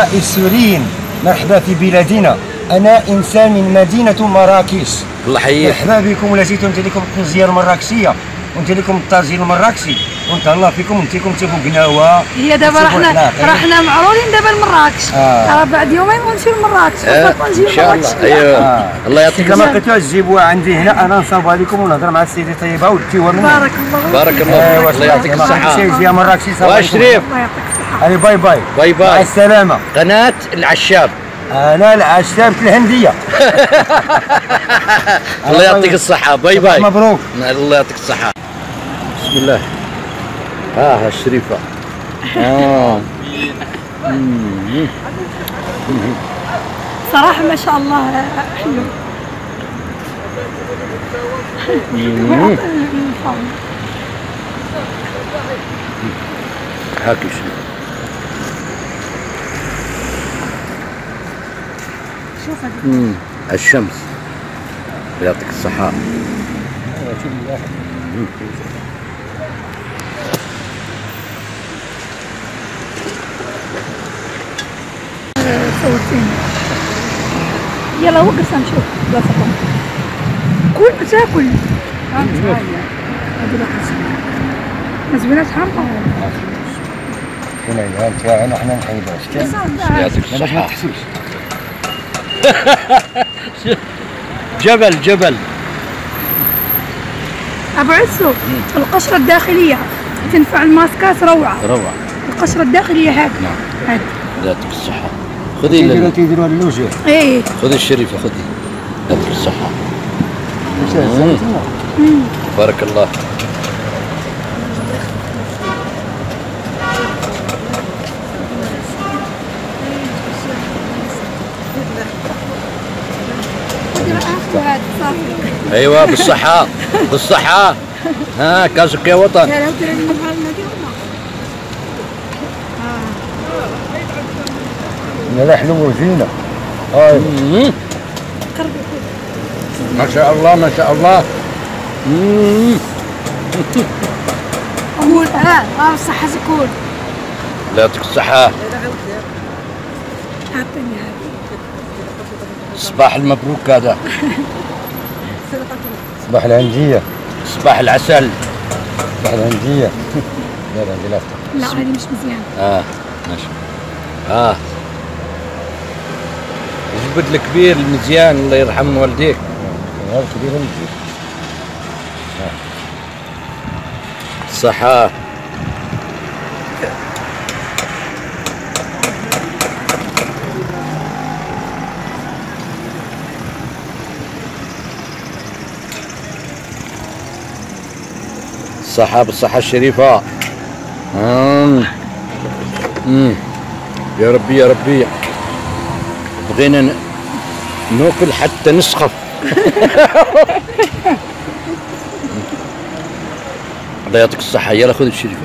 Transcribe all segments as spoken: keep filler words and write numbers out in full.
السوريين، مرحبا في بلادنا. أنا إنسان من مدينة مراكش. الله يحييك. مرحبا بكم، ولاتيتو انت لكم الطنجية المراكشية وانت لكم الطاجين المراكشي، ونتهلا فيكم انتيكم تيكو قناوة. هي دابا رحنا رحنا معرورين دابا لمراكش، راه بعد يومين غنمشيو لمراكش. آه ان شاء الله. ايوا آه. الله يعطيك الصحة. كما قلتوا تجيبوها عندي هنا، انا نصاوبها لكم ونهضر مع السيدة طيبة وديوها مني. بارك الله بارك الله. الله يعطيك الصحة. شي جهة مراكشي صافي. شريف الله يعطيك الصحة. هاي باي باي. باي باي. مع السلامة. قناة العشاب. أنا العشاب الهندية. الله يعطيك الصحة. باي باي. مبروك. الله يعطيك الصحة. بسم الله. ها الشريفة. اه صراحة ما شاء الله حلو. هاك شوف. شوف هذه الشمس. يعطيك الصحة. صورتيني. يلا وقف نشوف بلاصتهم. كل تاكل. هذه ما زبناش حامضة. شنو انت انا حنا نحيدوها شتي. يعطيك الصحة. جبل جبل. أبو عسو القشرة الداخلية تنفع الماسكات روعة. روعة. القشرة الداخلية هذه. نعم. هذه. يعطيك الصحة. خذي تيديروا تيديروا اللوجه. ايه. خذي الشريفة خذي. يعطيك الصحة. مم. بارك الله. ايوه بالصحة بالصحة. ها كاسك يا وطن. لا حلو وزينة. هاي ما شاء الله ما شاء الله. قول ها ها الصحة زكول. لا يعطيك الصحة. اعطيني هذه. صباح المبروك هذا. صباح الهندية. صباح العسل. صباح الهندية. لا لا لا لا هذه مش مزيانة. اه ماشي. اه جبد الكبير المزيان الله يرحم والديك. هذا كبير المزيان. صحة. الصحة بالصحة الشريفة. امم امم يا ربي يا ربي بغينا ناكل حتى نسخف. الله يعطيك الصحة. يلا خذ الشريفة.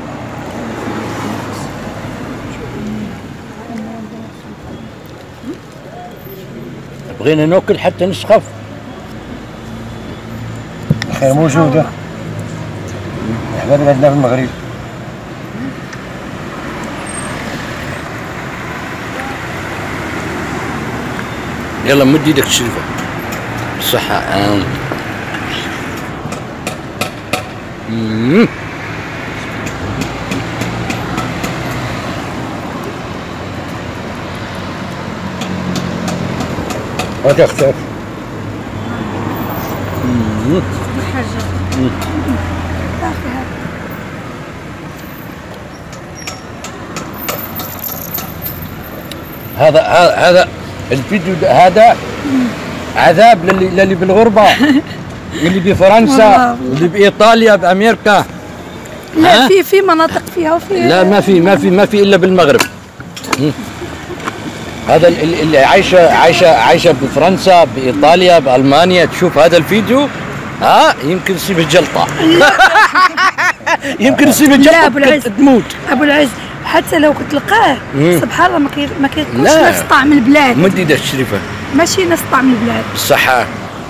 بغينا ناكل حتى نسخف. الخير موجودة. احنا بلادنا في المغرب. يلا مد يدك الشريفة. بالصحة. آه. مم. وتختف. هذا هذا الفيديو هذا عذاب للي للي بالغربة، اللي بفرنسا واللي بايطاليا بامريكا. لا في في مناطق فيها وفي. لا ما في ما في ما في الا بالمغرب. هذا اللي عايشه عايشه عايشه بفرنسا بايطاليا بالمانيا تشوف هذا الفيديو ها يمكن يصيب الجلطه. يمكن يصيب الجلطه تموت. ابو العز حتى لو كتلقاه سبحان الله ما كيكونش نفس طعم البلاد. مديده الشريفه ماشي نفس طعم البلاد. بالصحه.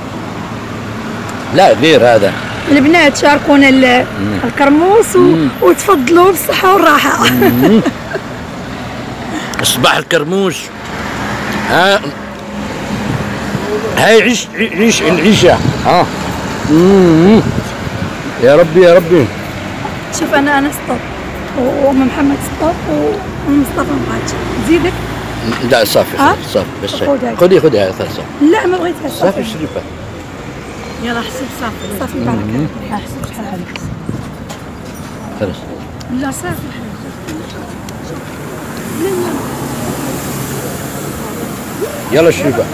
لا غير هذا. البنات شاركونا الكرموس وتفضلوا بالصحه والراحه. صباح الكرموس. ها هاي عيش عيش العيشه. ها مم. يا ربي يا ربي. شوف انا انا ستوب وام محمد ستوب ومصطفى مغاتش زيدك. لا صافي أه؟ صافي بس خذها. خذي خذي هاي صافي. لا ما بغيتها صافي شريفه. يلا حسب صافي. صافي بركه. حسب شحال هذيك. خلاص. لا صافي. يلا شريفه.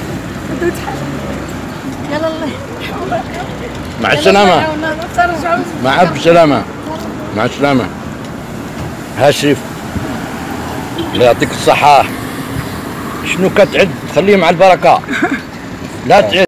يلا الله مع السلامه. مع الف سلامه. مع السلامه. ها شريف الله يعطيك الصحة. شنو كتعد خليه مع البركة. لا تعد.